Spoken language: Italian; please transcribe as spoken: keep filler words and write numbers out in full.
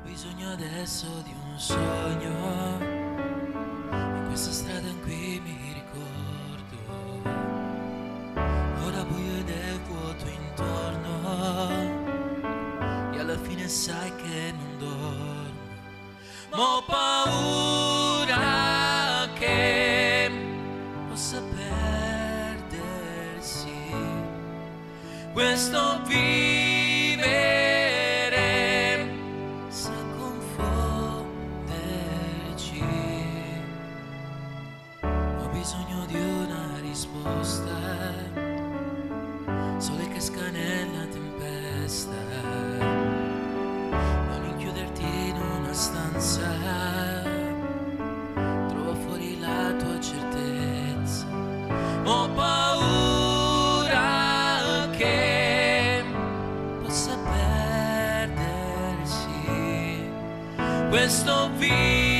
Bisogno adesso di un sogno, in questa strada in cui mi ricordo, ora buio ed è vuoto intorno, e alla fine sai che non dormo, ma ho paura che possa perdersi questo vivere. Ho bisogno di una risposta, sole che esca nella tempesta, non inchiuderti in una stanza, trova fuori la tua certezza. Ho paura che possa perdersi questo vivere.